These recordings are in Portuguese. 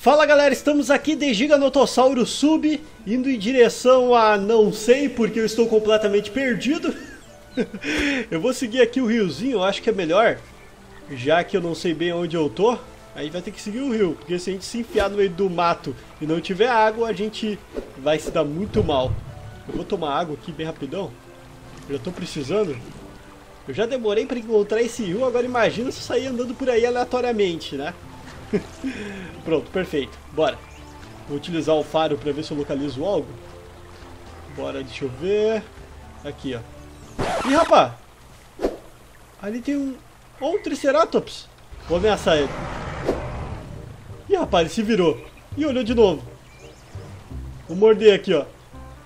Fala galera, estamos aqui de Giganotossauro Sub, indo em direção a não sei porque eu estou completamente perdido. Eu vou seguir aqui o riozinho, eu acho que é melhor, já que eu não sei bem onde eu tô. Aí vai ter que seguir o rio, porque se a gente se enfiar no meio do mato e não tiver água, a gente vai se dar muito mal. Eu vou tomar água aqui bem rapidão, eu já tô precisando. Eu já demorei para encontrar esse rio, agora imagina se eu sair andando por aí aleatoriamente, né? Pronto, perfeito, bora. Vou utilizar o faro para ver se eu localizo algo. Bora, deixa eu ver. Aqui, ó. Ih, rapaz! Ali tem um Triceratops. Vou ameaçar ele. Ih, rapaz, ele se virou. E olhou de novo. Vou morder aqui, ó.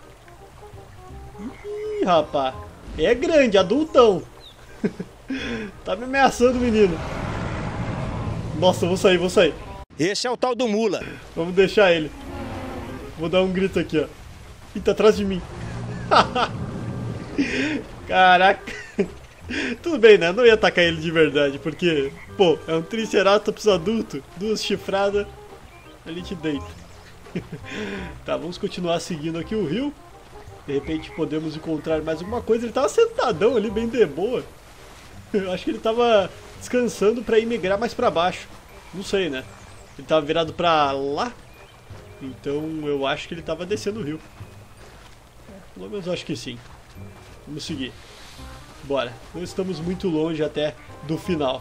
Ih, rapaz. É grande, adultão. Tá me ameaçando, menino. Nossa, vou sair. Esse é o tal do mula. Vamos deixar ele. Vou dar um grito aqui, ó. Ih, tá atrás de mim. Caraca. Tudo bem, né? Não ia atacar ele de verdade, porque, pô, é um Triceratops adulto, duas chifradas, a gente deita. Tá, vamos continuar seguindo aqui o rio. De repente podemos encontrar mais alguma coisa. Ele tava sentadão ali, bem de boa. Eu acho que ele tava descansando pra ir migrar mais pra baixo. Não sei, né? Ele tava virado pra lá. Então eu acho que ele tava descendo o rio. Pelo menos eu acho que sim. Vamos seguir. Bora. Não estamos muito longe até do final.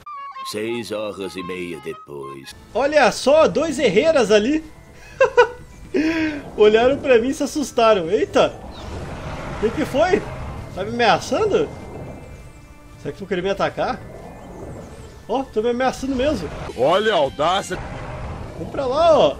6h30 depois. Olha só, dois herreiras ali. Olharam pra mim e se assustaram. Eita! O que foi? Tá me ameaçando? Será que vão querer me atacar? Ó, tô me ameaçando mesmo. Olha a audácia. Vamos pra lá, ó.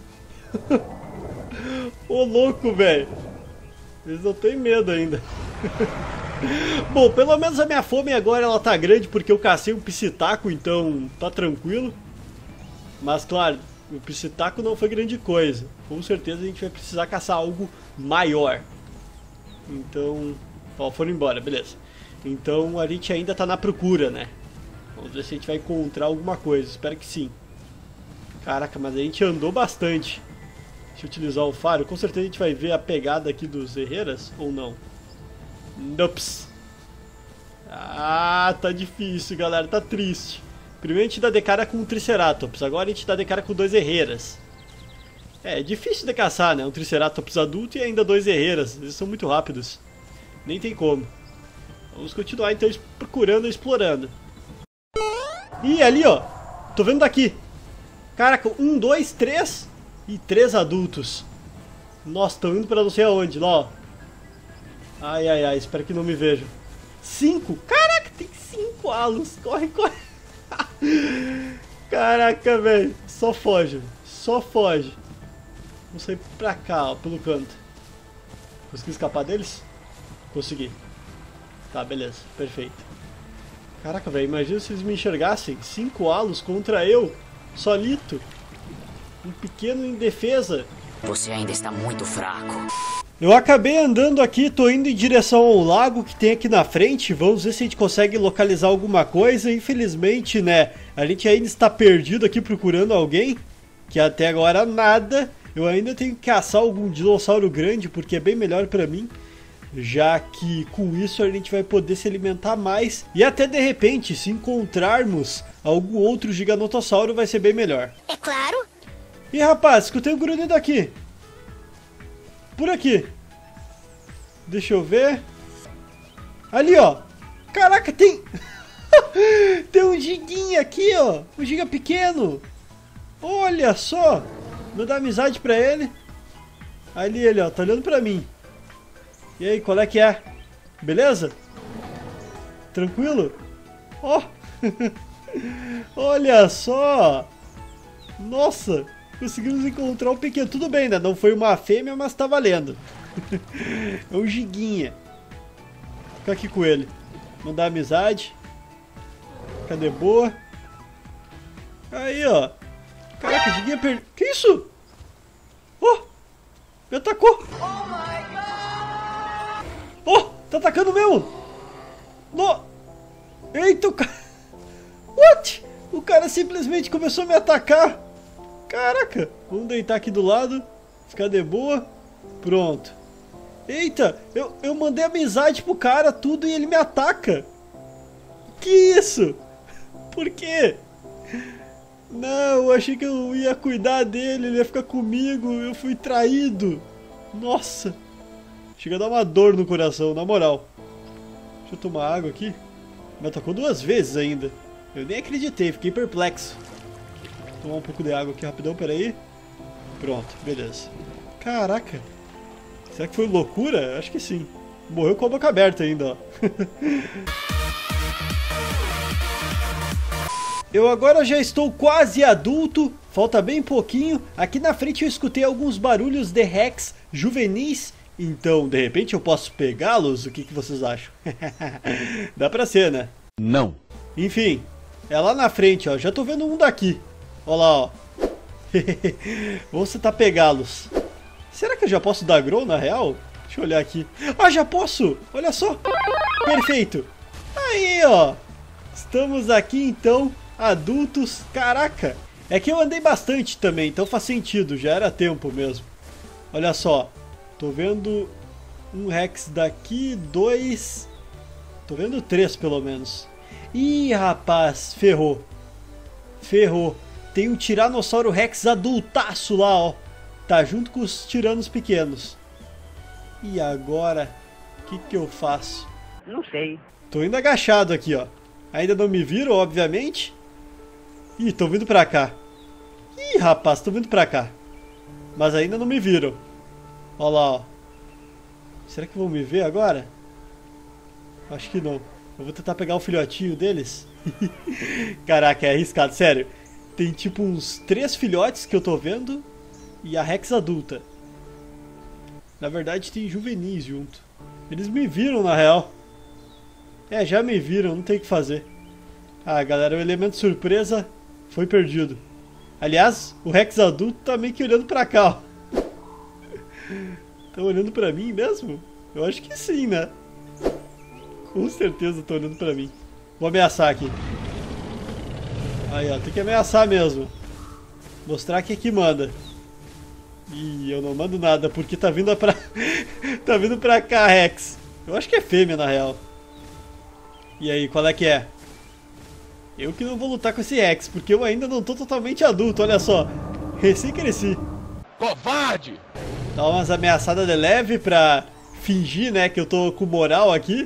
Ô louco, velho. Eles não têm medo ainda. Bom, pelo menos a minha fome agora ela tá grande porque eu cacei um psitaco, então tá tranquilo. Mas claro, o psitaco não foi grande coisa. Com certeza a gente vai precisar caçar algo maior. Então, ó, foram embora, beleza. Então a gente ainda tá na procura, né? Vamos ver se a gente vai encontrar alguma coisa, espero que sim. Caraca, mas a gente andou bastante. Deixa eu utilizar o faro, com certeza a gente vai ver a pegada aqui dos herreiras, ou não? Nops. Ah, tá difícil, galera, tá triste. Primeiro a gente dá de cara com um Triceratops, agora a gente dá de cara com dois herreiras. É difícil de caçar, né? Um Triceratops adulto e ainda dois herreiras, eles são muito rápidos. Nem tem como. Vamos continuar então procurando e explorando. Ih, ali ó, tô vendo daqui. Caraca, 1, 2, 3 e 3 adultos. Nossa, estão indo pra não sei aonde, lá ó. Ai, ai, ai, espero que não me vejam. 5, caraca, tem 5 alos, corre. Caraca, velho, só foge. Vamos sair pra cá, ó, pelo canto. Consegui escapar deles? Consegui. Tá, beleza, perfeito. Caraca, velho, imagina se eles me enxergassem. 5 alos contra eu, solito. Um pequeno indefesa. Você ainda está muito fraco. Eu acabei andando aqui, tô indo em direção ao lago que tem aqui na frente. Vamos ver se a gente consegue localizar alguma coisa. Infelizmente, né, a gente ainda está perdido aqui procurando alguém. Que até agora nada. Eu ainda tenho que caçar algum dinossauro grande, porque é bem melhor pra mim. Já que com isso a gente vai poder se alimentar mais. E até de repente, se encontrarmos algum outro giganotossauro, vai ser bem melhor. É claro. Ih, rapaz, escutei um grunhido aqui. Por aqui. Deixa eu ver. Ali, ó. Caraca, tem... tem um giguinho aqui, ó. Um giga pequeno. Olha só. Vou dar amizade pra ele. Ali ele, ó. Tá olhando pra mim. E aí, qual é que é? Beleza? Tranquilo? Ó. Olha só. Nossa. Conseguimos encontrar um pequeno. Tudo bem, né? Não foi uma fêmea, mas tá valendo. É um giguinha. Fica aqui com ele. Mandar amizade. Cadê boa? Aí, ó. Caraca, o giguinha perdeu. Que isso? Oh! Me atacou! Oh! Tá atacando mesmo! No! Eita, o cara... What? O cara simplesmente começou a me atacar. Caraca, vamos deitar aqui do lado, ficar de boa. Pronto. Eita, eu mandei amizade pro cara, tudo, e ele me ataca. Que isso? Por quê? Não, eu achei que eu ia cuidar dele, ele ia ficar comigo, eu fui traído. Nossa. Chega a dar uma dor no coração, na moral. Deixa eu tomar água aqui. Me atacou 2 vezes ainda. Eu nem acreditei, fiquei perplexo. Vou tomar um pouco de água aqui rapidão, peraí. Pronto, beleza. Caraca. Será que foi loucura? Acho que sim. Morreu com a boca aberta ainda, ó. Eu agora já estou quase adulto, falta bem pouquinho. Aqui na frente eu escutei alguns barulhos de Rex juvenis. Então, de repente eu posso pegá-los? O que vocês acham? Dá pra ser, né? Não. Enfim, é lá na frente, ó. Já tô vendo um daqui. Ó lá, ó. Vamos tentar pegá-los. Será que eu já posso dar grow na real? Deixa eu olhar aqui. Ah, já posso! Olha só! Perfeito! Aí, ó! Estamos aqui então, adultos. Caraca! É que eu andei bastante também, então faz sentido. Já era tempo mesmo. Olha só. Tô vendo um Rex daqui, 2... Tô vendo 3 pelo menos. Ih, rapaz, ferrou. Ferrou. Tem um Tiranossauro Rex adultaço lá, ó. Tá junto com os tiranos pequenos. E agora? O que eu faço? Não sei. Tô indo agachado aqui, ó. Ainda não me viram, obviamente. Ih, tô vindo pra cá. Ih, rapaz, tô vindo pra cá. Mas ainda não me viram. Ó lá, ó. Será que vão me ver agora? Acho que não. Eu vou tentar pegar o filhotinho deles. Caraca, é arriscado, sério. Tem tipo uns 3 filhotes que eu tô vendo. E a Rex adulta. Na verdade tem juvenis junto. Eles me viram na real. É, já me viram, não tem o que fazer. Ah, galera, o elemento surpresa foi perdido. Aliás, o Rex adulto tá meio que olhando pra cá, ó. Tá olhando pra mim mesmo? Eu acho que sim, né? Com certeza tá olhando pra mim. Vou ameaçar aqui. Aí, ó, tem que ameaçar mesmo. Mostrar quem é que manda. Ih, eu não mando nada porque tá vindo pra... tá vindo pra cá, Rex. Eu acho que é fêmea, na real. E aí, qual é que é? Eu que não vou lutar com esse Rex, porque eu ainda não tô totalmente adulto, olha só. Recém cresci. Covarde! Dá umas ameaçadas de leve pra fingir, né, que eu tô com moral aqui.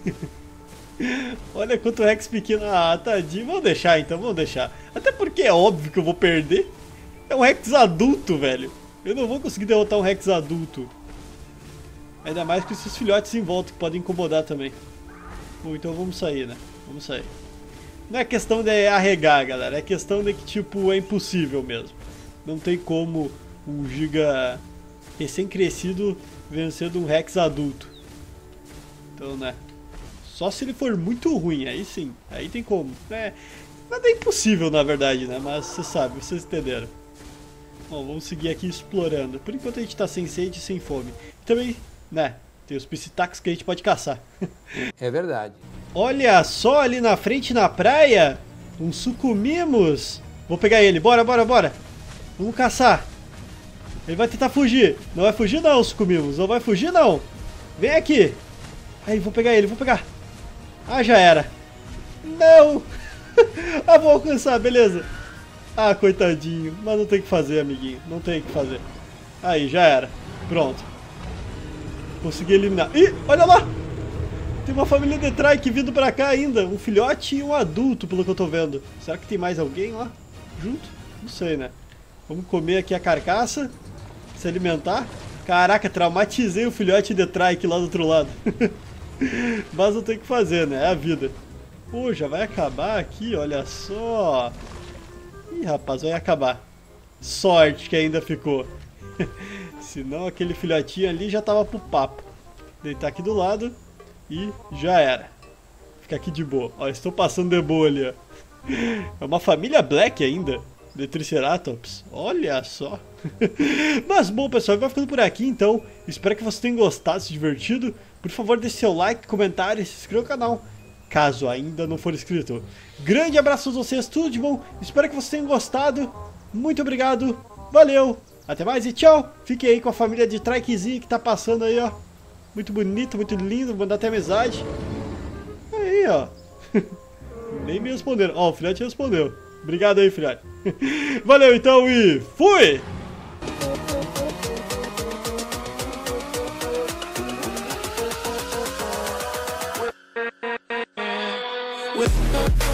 Olha quanto Rex pequeno. Ah, tadinho. Vamos deixar então, vamos deixar. Até porque é óbvio que eu vou perder. É um Rex adulto, velho. Eu não vou conseguir derrotar um Rex adulto. Ainda mais com esses filhotes em volta que podem incomodar também. Bom, então vamos sair, né? Vamos sair. Não é questão de arregar, galera. É questão de que, tipo, é impossível mesmo. Não tem como um giga recém-crescido vencer de um Rex adulto. Então, né? Só se ele for muito ruim, aí sim. Aí tem como. É, nada é impossível, na verdade, né? Mas você sabe, vocês entenderam. Bom, vamos seguir aqui explorando. Por enquanto a gente tá sem sede e sem fome. E também, né? Tem os piscitacos que a gente pode caçar. É verdade. Olha só ali na frente na praia. Um sucumimos. Vou pegar ele. Bora, bora, bora. Vamos caçar. Ele vai tentar fugir. Não vai fugir não, sucumimos. Não vai fugir não. Vem aqui. Aí, vou pegar ele, vou pegar. Ah, já era. Não. Ah, vou alcançar, beleza. Ah, coitadinho. Mas não tem o que fazer, amiguinho. Não tem o que fazer. Aí, já era. Pronto. Consegui eliminar. Ih, olha lá. Tem uma família de trike vindo pra cá ainda. Um filhote e um adulto, pelo que eu tô vendo. Será que tem mais alguém lá junto? Não sei, né? Vamos comer aqui a carcaça. Se alimentar. Caraca, traumatizei o filhote de trike lá do outro lado. Mas não tem o que fazer, né? É a vida. Pô, já vai acabar aqui, olha só. Ih, rapaz, vai acabar. Sorte que ainda ficou. Senão aquele filhotinho ali já tava pro papo. Deitar aqui do lado e já era. Fica aqui de boa. Ó, estou passando de boa ali, ó. É uma família Black ainda. De Triceratops. Olha só. Mas bom, pessoal, vai ficando por aqui então. Espero que vocês tenham gostado, se divertido. Por favor, deixe seu like, comentário e se inscreva no canal, caso ainda não for inscrito. Grande abraço a vocês, tudo de bom. Espero que vocês tenham gostado Muito obrigado, valeu, até mais e tchau. Fiquem aí com a família de Trikezinho que tá passando aí, ó. Muito bonito, muito lindo, mandar até amizade. Aí, ó. Nem me responderam. Ó, o filhote respondeu. Obrigado aí, filhote. Valeu então e fui! With